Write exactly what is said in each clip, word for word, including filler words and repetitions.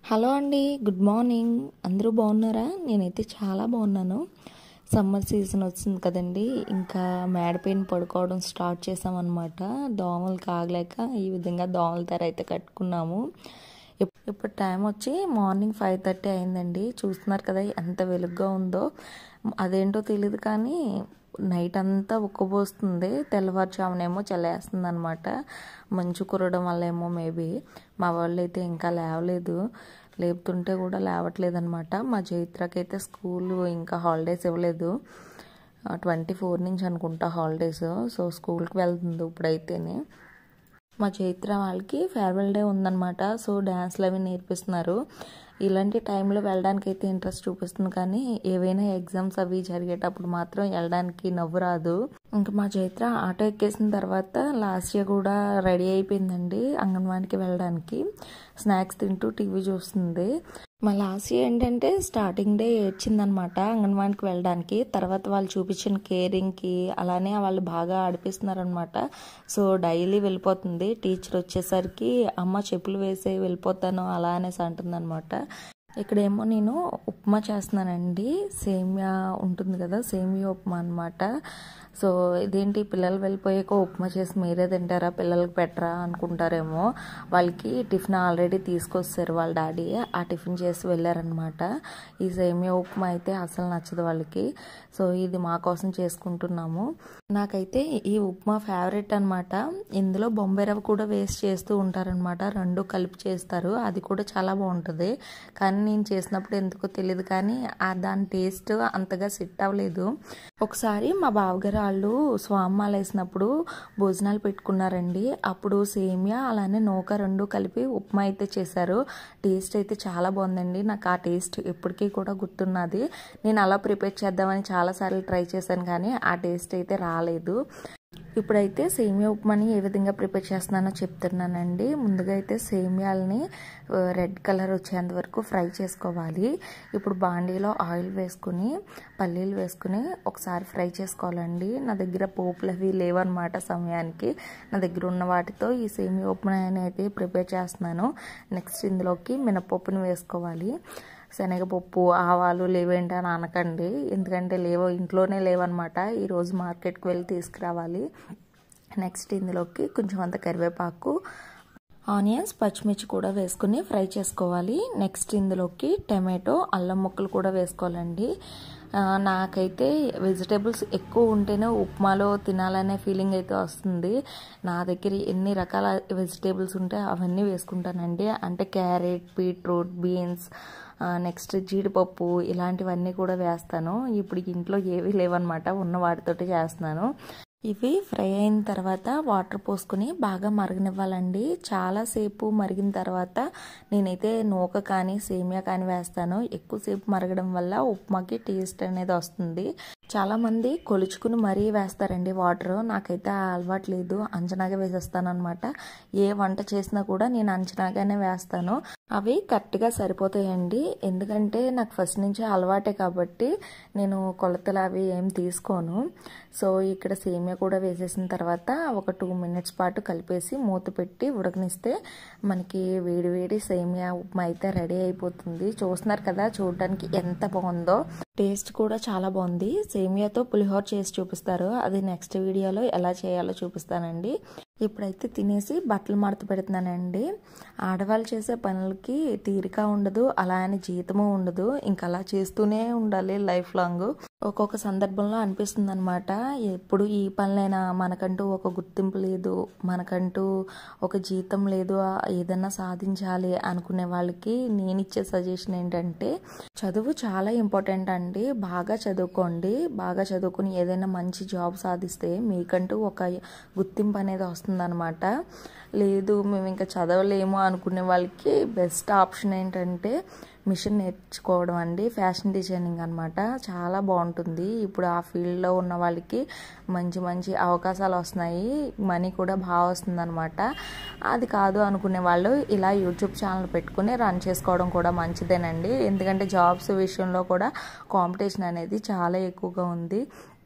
Hello అండి, good morning. అందరూ బాగున్నారా? నేనైతే చాలా బాగున్నాను. సమ్మర్ సీజన్ వచ్చింది కదండి, ఇంకా మేడపైన పడుకోవడం స్టార్ట్ చేసామన్నమాట. దోమలు కాగలేక ఈ విధంగా దోమల తెర అయితే కట్టుకున్నాము. ఇప్పుడు టైం వచ్చి మార్నింగ్ ఫైవ్ థర్టీ అయిందండి. చూస్తున్నారు కదా ఎంత వెలుగ్గా ఉందో. అదేంటో తెలియదు కానీ నైట్ అంతా ఉక్కబోస్తుంది, తెల్లవారుజామునేమో చల్లేస్తుంది అనమాట. మంచు కురవడం వల్ల ఏమో మేబీ. మా వాళ్ళు అయితే ఇంకా లేవలేదు, లేపుతుంటే కూడా లేవట్లేదు అనమాట. మా చైత్రకైతే స్కూల్ ఇంకా హాలిడేస్ ఇవ్వలేదు, ట్వంటీ ఫోర్ నుంచి అనుకుంటా హాలిడేస్. సో స్కూల్కి వెళ్తుంది ఇప్పుడైతేనే. మా చైత్ర వాళ్ళకి ఫేర్వెల్ డే ఉందన్నమాట. సో డ్యాన్స్లు అవి నేర్పిస్తున్నారు. ఇలాంటి టైంలో వెళ్ళడానికి అయితే ఇంట్రెస్ట్ చూపిస్తుంది, కానీ ఏవైనా ఎగ్జామ్స్ అవి జరిగేటప్పుడు మాత్రం వెళ్ళడానికి నవ్వు రాదు. ఇంకా మా చైత్ర ఆటో ఎక్కేసిన తర్వాత లాస్ట్ ఇయర్ కూడా రెడీ అయిపోయిందండి అంగన్వాడికి వెళ్ళడానికి. స్నాక్స్ తింటూ టీవీ చూస్తుంది. మా లాస్ట్ ఇయర్ ఏంటంటే స్టార్టింగ్ డే ఏడ్చిందనమాట అంగన్వాడికి వెళ్ళడానికి. తర్వాత వాళ్ళు చూపించిన కేరింగ్కి అలానే వాళ్ళు బాగా ఆడిపిస్తున్నారనమాట. సో డైలీ వెళ్ళిపోతుంది. టీచర్ వచ్చేసరికి అమ్మ చెప్పులు వేసే వెళ్ళిపోతాను అలా అనేసి అంటుందన్నమాట. ఇక్కడేమో నేను ఉప్మా చేస్తున్నానండి. సేమియా ఉంటుంది కదా, సేమియా ఉప్మా అనమాట. సో ఇదేంటి పిల్లలు వెళ్ళిపోయాక ఉప్మా చేసి మీరే తింటారా, పిల్లలకి పెట్టరా అనుకుంటారేమో. వాళ్ళకి టిఫిన్ ఆల్రెడీ తీసుకొస్తారు వాళ్ళ డాడీ, ఆ టిఫిన్ చేసి వెళ్ళారనమాట. ఈ సేమియా ఉప్మా అయితే అసలు నచ్చదు వాళ్ళకి. సో ఇది మా కోసం చేసుకుంటున్నాము. నాకైతే ఈ ఉప్మా ఫేవరెట్ అనమాట. ఇందులో బొంబాయి రవ్వ కూడా వేస్ట్ చేస్తూ ఉంటారనమాట, రెండు కలిపి చేస్తారు. అది కూడా చాలా బాగుంటుంది. కానీ నేను చేసినప్పుడు ఎందుకో తెలియదు కానీ దాని టేస్ట్ అంతగా సెట్ అవ్వలేదు. ఒకసారి మా బావగారు వాళ్ళు స్వామాలు వేసినప్పుడు భోజనాలు పెట్టుకున్నారండి. అప్పుడు సేమియా అలానే నూక రెండు కలిపి ఉప్మా అయితే చేశారు. టేస్ట్ అయితే చాలా బాగుందండి. నాకు ఆ టేస్ట్ ఎప్పటికీ కూడా గుర్తున్నది. నేను అలా ప్రిపేర్ చేద్దామని చాలాసార్లు ట్రై చేశాను కానీ ఆ టేస్ట్ అయితే రాలేదు. ఇప్పుడైతే సేమియా ఉప్మాని ఏ విధంగా ప్రిపేర్ చేస్తున్నానో చెప్తున్నానండి. ముందుగా అయితే సేమియాలని రెడ్ కలర్ వచ్చేంత వరకు ఫ్రై చేసుకోవాలి. ఇప్పుడు బాండీలో ఆయిల్ వేసుకుని పల్లీలు వేసుకుని ఒకసారి ఫ్రై చేసుకోవాలండి. నా దగ్గర పోపులు అవి లేవన్నమాట సమయానికి. నా దగ్గర ఉన్న వాటితో ఈ సేమియా ఉప్మాని అయితే ప్రిపేర్ చేస్తున్నాను. నెక్స్ట్ ఇందులోకి మినపప్పుని వేసుకోవాలి. శనగపప్పు ఆవాలు లేవేంటి అని అనకండి, ఎందుకంటే లేవో ఇంట్లోనే లేవన్నమాట. ఈరోజు మార్కెట్కి వెళ్ళి తీసుకురావాలి. నెక్స్ట్ ఇందులోకి కొంచెం అంత కరివేపాకు, ఆనియన్స్, పచ్చిమిర్చి కూడా వేసుకుని ఫ్రై చేసుకోవాలి. నెక్స్ట్ ఇందులోకి టమాటో, అల్లం ముక్కలు కూడా వేసుకోవాలండి. నాకైతే వెజిటేబుల్స్ ఎక్కువ ఉంటేనే ఉప్మాలో తినాలనే ఫీలింగ్ అయితే వస్తుంది. నా దగ్గర ఎన్ని రకాల వెజిటేబుల్స్ ఉంటే అవన్నీ వేసుకుంటానండి. అంటే క్యారెట్, బీట్రూట్, బీన్స్, నెక్స్ట్ జీడిపప్పు ఇలాంటివన్నీ కూడా వేస్తాను. ఇప్పుడు ఇంట్లో ఏవీ లేవన్నమాట, ఉన్న వాటితోటి చేస్తున్నాను. ఇవి ఫ్రై అయిన తర్వాత వాటర్ పోసుకొని బాగా మరగనివ్వాలండి. చాలాసేపు మరిగిన తర్వాత నేనైతే నూక కానీ సేమియా కానీ వేస్తాను. ఎక్కువసేపు మరగడం వల్ల ఉప్మాకి టేస్ట్ అనేది వస్తుంది. చాలామంది కొలుచుకుని మరీ వేస్తారండి వాటర్. నాకైతే ఆ అలవాటు లేదు, అంచనాగా వేసేస్తాను అనమాట. ఏ వంట చేసినా కూడా నేను అంచనాగానే వేస్తాను. అవి కరెక్ట్గా సరిపోతాయండి. ఎందుకంటే నాకు ఫస్ట్ నుంచి అలవాటే కాబట్టి నేను కొలతలు అవి ఏం తీసుకోను. సో ఇక్కడ సేమియా కూడా వేసేసిన తర్వాత ఒక టూ మినిట్స్ పాటు కలిపేసి మూత పెట్టి ఉడకనిస్తే మనకి వేడి వేడి సేమియా ఉప్మా అయితే రెడీ అయిపోతుంది. చూస్తున్నారు కదా చూడడానికి ఎంత బాగుందో. టేస్ట్ కూడా చాలా బాగుంది. సేమియాతో పులిహోర చేసి చూపిస్తారు, అది నెక్స్ట్ వీడియోలో ఎలా చేయాలో చూపిస్తానండి. ఇప్పుడైతే తినేసి బట్టలు మడత పెడుతున్నానండి. ఆడవాళ్ళు చేసే పనులకి తీరిక ఉండదు, అలా అని జీతము ఉండదు. ఇంకా అలా చేస్తూనే ఉండాలి లైఫ్ లాంగ్. ఒక్కొక్క సందర్భంలో అనిపిస్తుంది అనమాట, ఎప్పుడు ఈ పనులైనా, మనకంటూ ఒక గుర్తింపు లేదు, మనకంటూ ఒక జీతం లేదు, ఏదన్నా సాధించాలి అనుకునే వాళ్ళకి నేను ఇచ్చే సజెషన్ ఏంటంటే చదువు చాలా ఇంపార్టెంట్ అండి. బాగా చదువుకోండి. బాగా చదువుకుని ఏదైనా మంచి జాబ్ సాధిస్తే మీకంటూ ఒక గుర్తింపు అనేది వస్తుంది అనమాట. లేదు మేము ఇంకా చదవలేము అనుకునే వాళ్ళకి బెస్ట్ ఆప్షన్ ఏంటంటే మిషన్ నేర్చుకోవడం అండి. ఫ్యాషన్ డిజైనింగ్ అనమాట, చాలా బాగుంటుంది. ఇప్పుడు ఆ ఫీల్డ్లో ఉన్న వాళ్ళకి మంచి మంచి అవకాశాలు వస్తున్నాయి, మనీ కూడా బాగా వస్తుంది అనమాట. అది కాదు అనుకునే వాళ్ళు ఇలా యూట్యూబ్ ఛానల్ పెట్టుకుని రన్ చేసుకోవడం కూడా మంచిదేనండి. ఎందుకంటే జాబ్స్ విషయంలో కూడా కాంపిటీషన్ అనేది చాలా ఎక్కువగా ఉంది.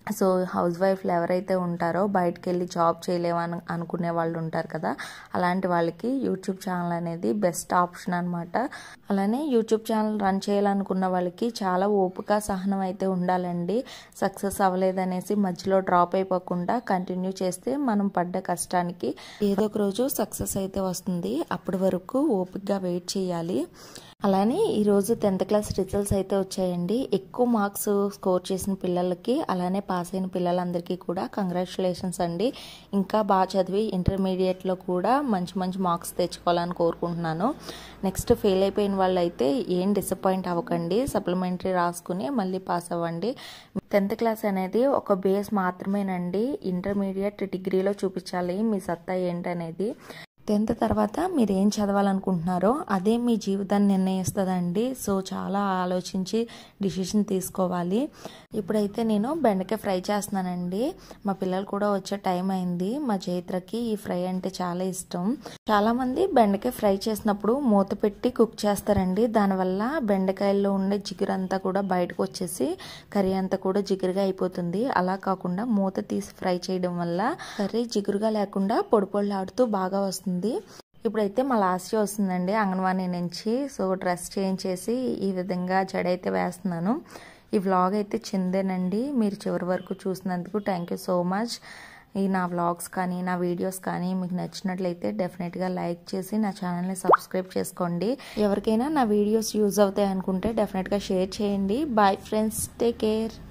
సో హౌస్ వైఫ్లు ఎవరైతే ఉంటారో బయటకు వెళ్ళి జాబ్ చేయలేమని అనుకునే వాళ్ళు ఉంటారు కదా, అలాంటి వాళ్ళకి యూట్యూబ్ ఛానల్ అనేది బెస్ట్ ఆప్షన్ అనమాట. అలానే యూట్యూబ్ ఛానల్ రన్ చేయాలనుకున్న వాళ్ళకి చాలా ఓపిక సహనం అయితే ఉండాలండి. సక్సెస్ అవ్వలేదనేసి మధ్యలో డ్రాప్ అయిపోకుండా కంటిన్యూ చేస్తే మనం పడ్డ కష్టానికి ఏదో ఒక రోజు సక్సెస్ అయితే వస్తుంది. అప్పటి వరకు ఓపికగా వెయిట్ చేయాలి. అలానే ఈరోజు టెన్త్ క్లాస్ రిజల్ట్స్ అయితే వచ్చాయండి. ఎక్కువ మార్క్స్ స్కోర్ చేసిన పిల్లలకి అలానే పాస్ అయిన పిల్లలందరికీ కూడా కంగ్రాచులేషన్స్ అండి. ఇంకా బాగా చదివి ఇంటర్మీడియట్లో కూడా మంచి మంచి మార్క్స్ తెచ్చుకోవాలని కోరుకుంటున్నాను. నెక్స్ట్ ఫెయిల్ అయిపోయిన వాళ్ళు అయితే ఏం డిసప్పాయింట్ అవ్వకండి, సప్లిమెంటరీ రాసుకుని మళ్ళీ పాస్ అవ్వండి. టెన్త్ క్లాస్ అనేది ఒక బేస్ మాత్రమేనండి. ఇంటర్మీడియట్ డిగ్రీలో చూపించాలి మీ సత్తా ఏంటనేది. టెన్త్ తర్వాత మీరు ఏం చదవాలనుకుంటున్నారో అదే మీ జీవితాన్ని నిర్ణయిస్తుందండి. సో చాలా ఆలోచించి డిసిషన్ తీసుకోవాలి. ఇప్పుడైతే నేను బెండకాయ ఫ్రై చేస్తున్నానండి. మా పిల్లలు కూడా వచ్చే టైం అయింది. మా చైత్రకి ఈ ఫ్రై అంటే చాలా ఇష్టం. చాలా మంది బెండకాయ ఫ్రై చేసినప్పుడు మూత పెట్టి కుక్ చేస్తారండి. దానివల్ల బెండకాయల్లో ఉండే జిగురు అంతా కూడా బయటకు వచ్చేసి కర్రీ అంతా కూడా జిగురుగా అయిపోతుంది. అలా కాకుండా మూత తీసి ఫ్రై చేయడం వల్ల కర్రీ జిగురుగా లేకుండా పొడి పొడిలాడుతూ బాగా వస్తుంది. ఇప్పుడైతే మా లాస్ట్ ఇయర్ వస్తుందండి అంగన్వాడీ నుంచి. సో డ్రెస్ చేంజ్ చేసి ఈ విధంగా జడైతే వేస్తున్నాను. ఈ వ్లాగ్ అయితే చిందేనండి. మీరు చివరి వరకు చూసినందుకు థ్యాంక్ యూ సో మచ్. ఈ నా వ్లాగ్స్ కానీ నా వీడియోస్ కానీ మీకు నచ్చినట్లయితే డెఫినెట్గా లైక్ చేసి నా ఛానల్ని సబ్స్క్రైబ్ చేసుకోండి. ఎవరికైనా నా వీడియోస్ యూజ్ అవుతాయి అనుకుంటే డెఫినెట్గా షేర్ చేయండి. Bye friends, take care.